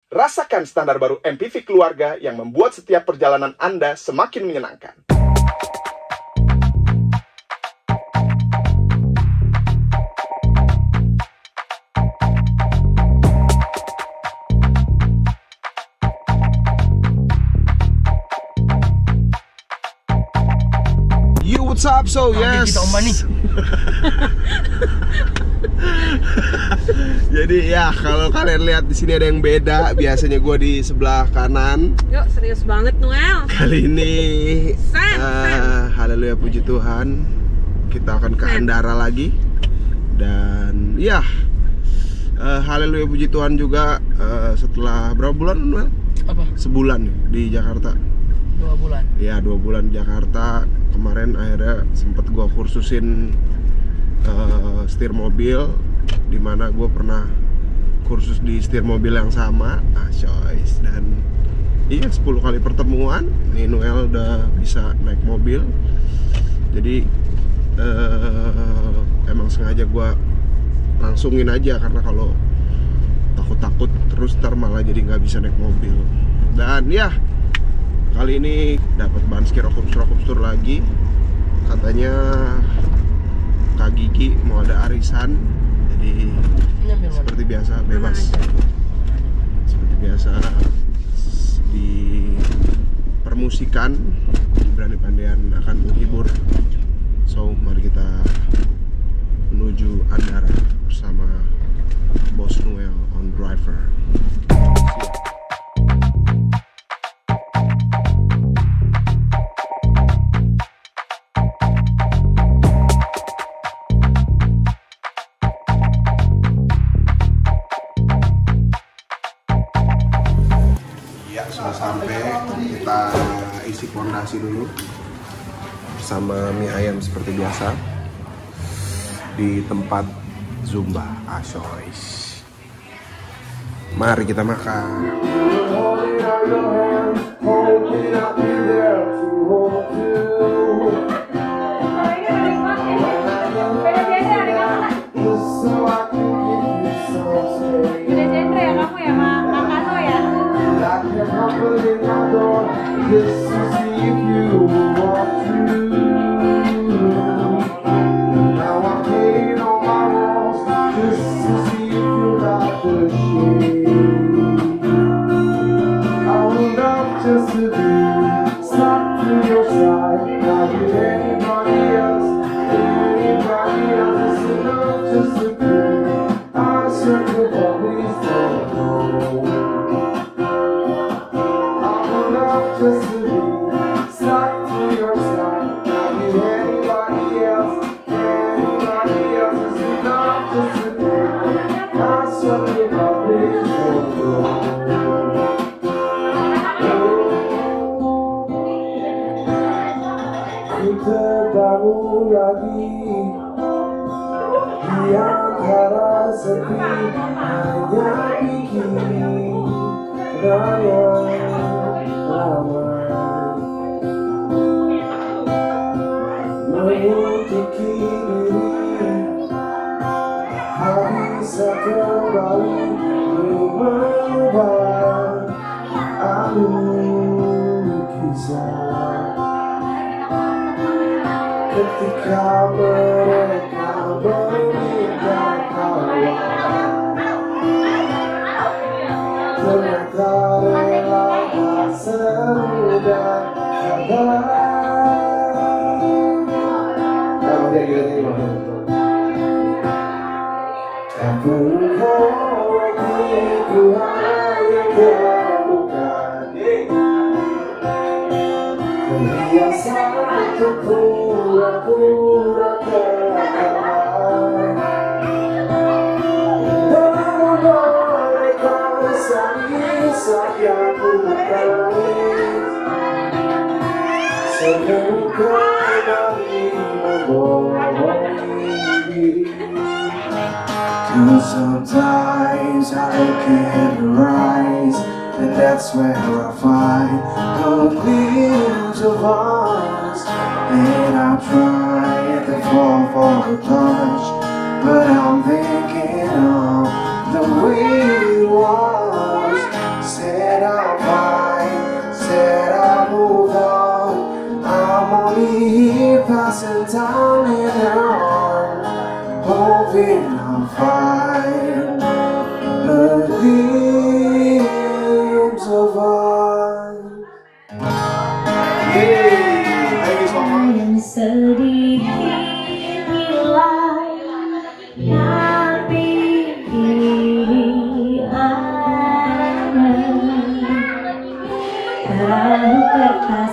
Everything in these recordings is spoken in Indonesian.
Rasakan standar baru MPV keluarga yang membuat setiap perjalanan Anda semakin menyenangkan. Yo, what's up? So, yes. Kita nih. Jadi ya, kalau kalian lihat di sini ada yang beda. Biasanya gue di sebelah kanan. Yuk, serius banget Noel. Kali ini, haleluya puji Tuhan, kita akan ke Andara lagi. Dan ya, haleluya puji Tuhan juga, setelah berapa bulan, Noel? Apa? Sebulan di Jakarta. 2 bulan. Ya, 2 bulan di Jakarta. Kemarin akhirnya sempet gue kursusin setir mobil, dimana gue pernah kursus di setir mobil yang sama, choice. Dan iya, 10 kali pertemuan nih Noel udah bisa naik mobil. Jadi emang sengaja gue langsungin aja, karena kalau takut-takut terus ntar malah jadi nggak bisa naik mobil. Dan ya, kali ini dapat Banski Rokumstur lagi. Katanya Kak Gigi mau ada arisan, jadi seperti biasa bebas. Seperti biasa di permusikan, Berani Pandian akan menghibur. So, mari kita menuju Andara bersama Bos Noel on driver. Sudah sampai, kita isi pondasi dulu bersama mie ayam seperti biasa di tempat Zumba Asois. Mari kita makan. Terbangun lagi di antara sepi, hanya bikin ramai mengikuti diri, tak bisa kembali mengubah alur kisah. Ketika mereka meninggalkan, ternyata rela tak semudah kata. Kamu dia tak perlu kau aku hanya temukan kebiasaan untuk pura-pura terlalu. Namun mereka kisah yang ku tangis, semoga kembali membohongi diri. Cause sometimes I look at her eyes, and that's where I find the glimpse of us. And I try to fall for a touch, but I'm thinking of the way it was. Said I'm fine, said I'll move on. I'm only here passing time in her arms, hoping I'll find a glimpse of us. Hey, thank you so much. Yang sedikit hilang tapi diri ada. Perahu kertas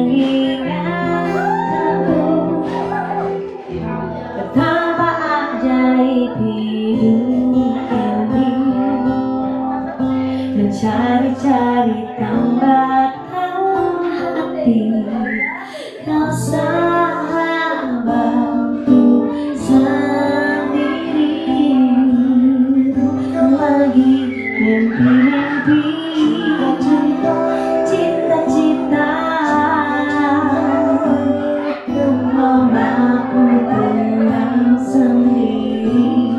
mengingatku betapa ajaib hidup ini, mencari-cari tambatan hati. Kau sahabatku sendiri, lagi mimpi-mimpi, cita-cita, mamaku tenang sendiri.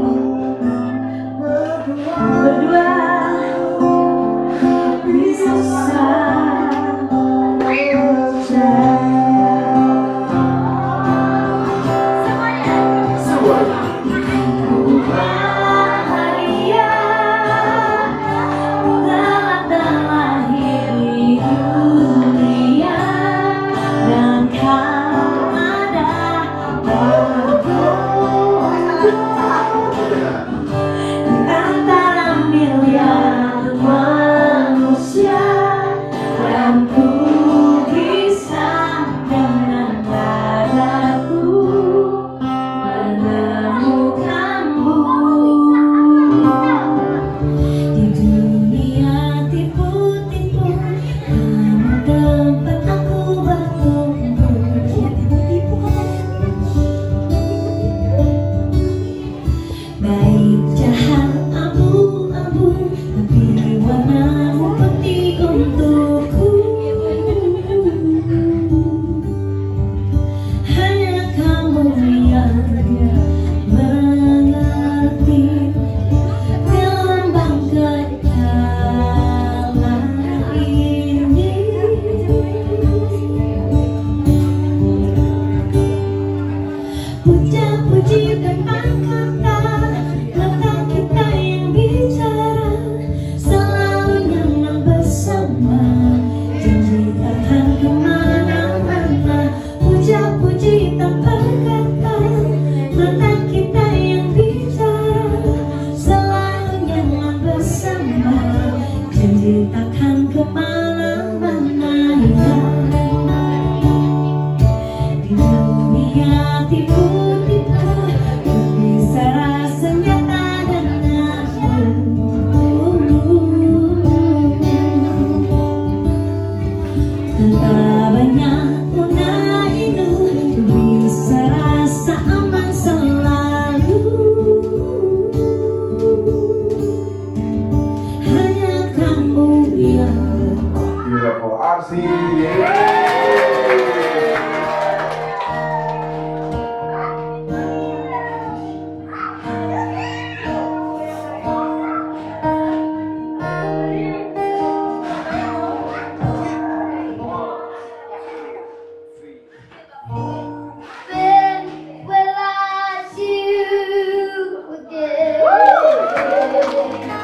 Berdua bisa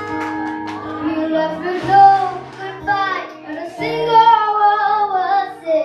You left with no goodbye, and a single word was said.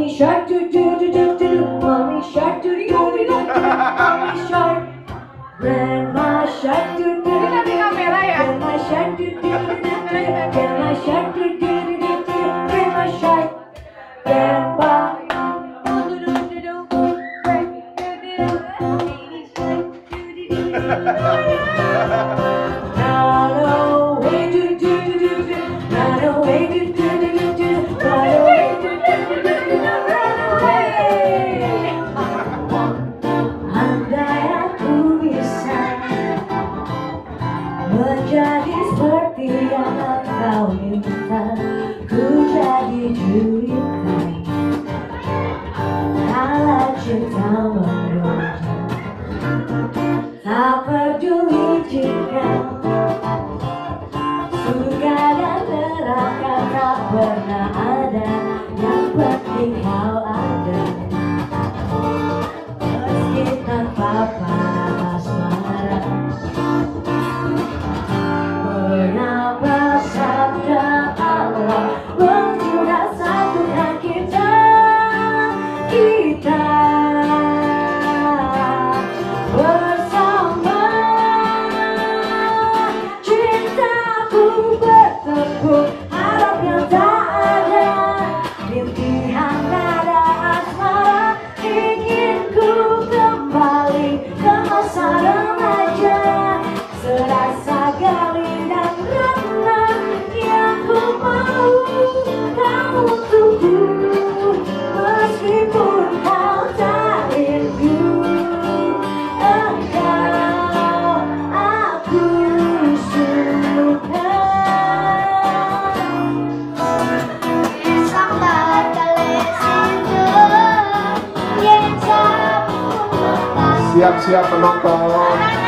Mommy shark do do do do do. Mommy shark do do do do. Mommy shark. Grandma shark do do do do. Grandma shark do do do do. Grandma shark do do do do. Grandma shark. Grandpa. Now away do do do do do. Now away do do do do do. Run away do do do do do. Run away. Andai aku bisa menjadi seperti yang kau minta, ku jadi juritkan kala cinta mengonjak. Tak peduli jika surga dan neraka tak pernah ada, yang penting kau ada. Meski tanpa panas marah, mengapa sabda Allah menjuga satukan kita bersama. Cintaku bertepuk harap yang tak ada, rintihan nada asmara, ingin ku kembali ke masa remaja, serasa galih dan renang yang ku mau kamu tunggu, meskipun kau tak rindu. Engkau aku suka. Isang batalis itu yang tak. Siap-siap penonton.